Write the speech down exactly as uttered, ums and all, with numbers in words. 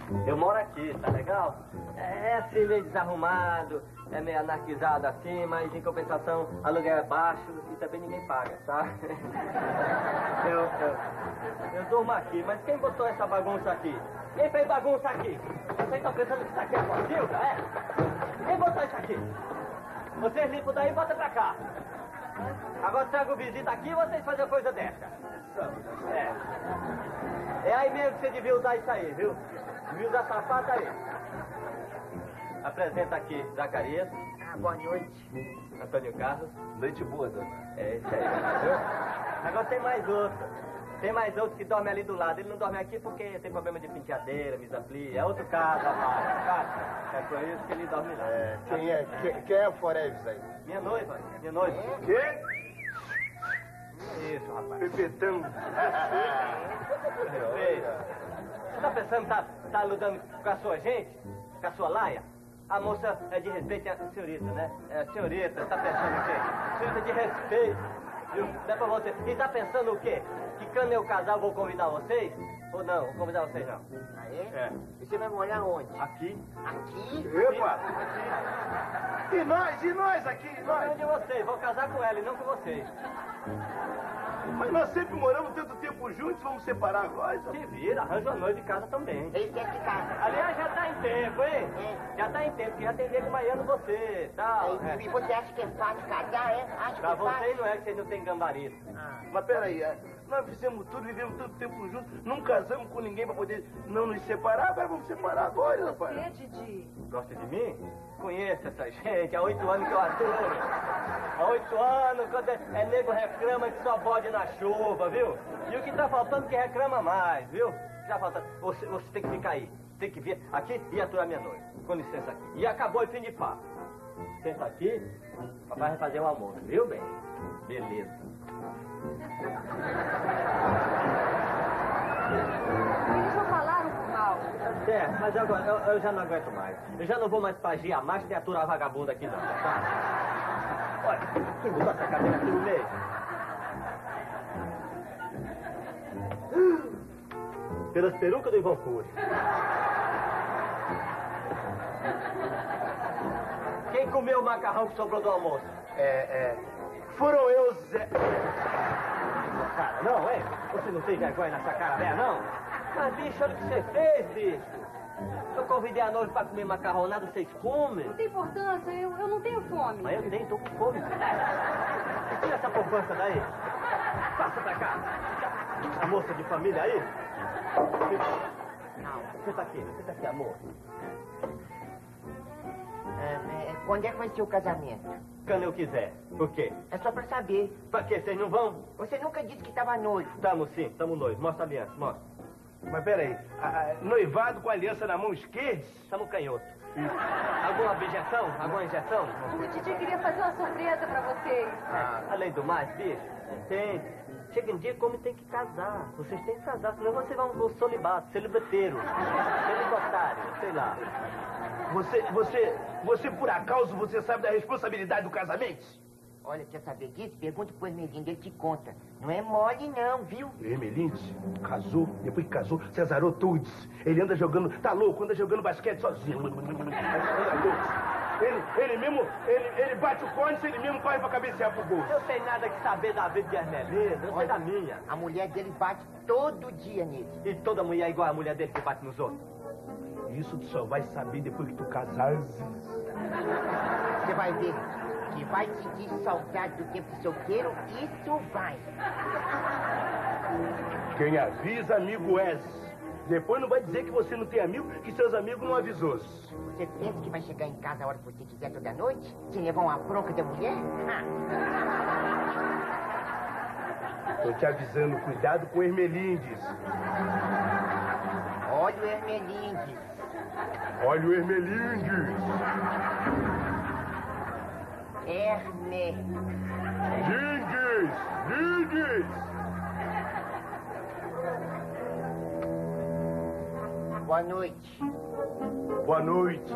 Eu moro aqui, tá legal? É assim, meio desarrumado, é meio anarquizado assim, mas em compensação, aluguel é baixo e também ninguém paga, tá? Eu, eu, eu durmo aqui, mas quem botou essa bagunça aqui? Quem fez bagunça aqui? Vocês estão pensando que isso aqui é Clotilda, é? Quem botou isso aqui? Vocês limpam daí e botam pra cá. Agora trago visita aqui e vocês fazem coisa dessa. É. É aí mesmo que você devia usar isso aí, viu? Devia usar sapato aí. Apresenta aqui Zacarias. Ah, boa noite. Antônio Carlos. Noite boa, dona. É isso aí, viu? Agora tem mais outro. Tem mais outro que dorme ali do lado. Ele não dorme aqui porque tem problema de penteadeira, misaplia. É outro caso, rapaz. Cara. É por isso que ele dorme lá. É, quem é? Quem, quem é a Foreves aí? Minha noiva, minha noiva. O quê? Isso, rapaz. Pepetão. Ei, você tá pensando que tá, tá lutando com a sua gente? Com a sua laia? A moça é de respeito, a senhorita, né? É, senhorita, tá pensando o quê? Senhorita de respeito, viu? Não é pra você. E tá pensando o quê? Que quando eu casar eu vou convidar vocês? Ou não? Vou convidar vocês não. Ah, é? É. E você vai morar onde? Aqui. Aqui? Epa! E nós, e nós aqui, e Não nós? de vocês, vou casar com ela e não com vocês. Mas nós sempre moramos tanto tempo juntos, vamos separar agora? Se vira, arranja uma noiva de casa também. Ele quer que casa. Aliás, já tá em tempo, hein? É. Já tá em tempo, que já tem nego maiando você, tal. Aí, E você acha que é fácil casar, é? Acha que Pra é fácil? vocês não é que vocês não têm gambarido. Ah. Mas peraí, é, nós fizemos tudo, vivemos tanto tempo juntos, não casamos com ninguém pra poder não nos separar, agora vamos separar agora, rapaz. Você, Didi? Gosta de mim? Conheço essa gente, há oito anos que eu aturo. Há oito anos, quando é, é nego reclama que só bode na chuva, viu? E o que tá faltando que reclama mais, viu? O que tá faltando? Você, você tem que ficar aí, tem que vir aqui e aturar minha noiva. Com licença aqui. E acabou o fim de papo. Senta aqui, papai vai fazer o almoço, viu, bem? Beleza. Eles já falaram por mal. É, mas agora eu, eu já não aguento mais. Eu já não vou mais pra Gia mais de aturar vagabunda aqui não, tá? Olha, quem botou essa cadeira aqui no meio? Pelas perucas do Ivan Cury. Quem comeu o macarrão que sobrou do almoço? É, é, foram eu, Zé... Cara, não, é? Você não tem vergonha nessa cara velha, não? Mas, bicho, olha o que você fez, bicho. Eu convidei a noiva pra comer macarronada, vocês comem? Não tem importância, eu, eu não tenho fome. Mas eu nem tô com fome. Tira essa poupança daí. Passa pra cá. A moça de família aí. Não, senta aqui, senta aqui, amor. Ah, é, quando é que vai ser o casamento? Quando eu quiser. Por quê? É só pra saber. Pra quê? Vocês não vão? Você nunca disse que estava noivo. Tamo sim, tamo noivo. Mostra a aliança, mostra. Mas peraí, a- a- noivado com a aliança na mão esquerda? Tamo canhoto. Alguma objeção? Alguma injeção? O Didi queria fazer uma surpresa pra vocês. Ah, além do mais, bicho, tem. Chega um dia como tem que casar. Vocês têm que casar, senão vocês vão pro solibato, celibateiro, celibatário, sei lá. Você, você, você por acaso, você sabe da responsabilidade do casamento? Olha, quer saber disso? Pergunta pro Hermelindes, ele te conta. Não é mole não, viu? Hermelindes casou, depois que casou, se azarou todos. Ele anda jogando, tá louco, anda jogando basquete sozinho. Anda louco. Ele, ele mesmo, ele, ele bate o cone, ele mesmo corre pra cabecear pro gol. Eu tenho nada que saber da vida de Hermelinda, eu sei da minha. A mulher dele bate todo dia nele. E toda mulher é igual a mulher dele que bate nos outros. Isso tu só vai saber depois que tu casares. Você vai ver que vai sentir saudade do tempo de solteiro, isso vai. Quem avisa, amigo és. Depois não vai dizer que você não tem amigo, que seus amigos não avisou. Você pensa que vai chegar em casa a hora que você quiser toda noite? Sem levar uma bronca da mulher? Ah. Tô te avisando, cuidado com o Hermelindes. Olha o Hermelindes. Olha o Hermelindes. Herme. Lindes! Lindes! Boa noite. Boa noite.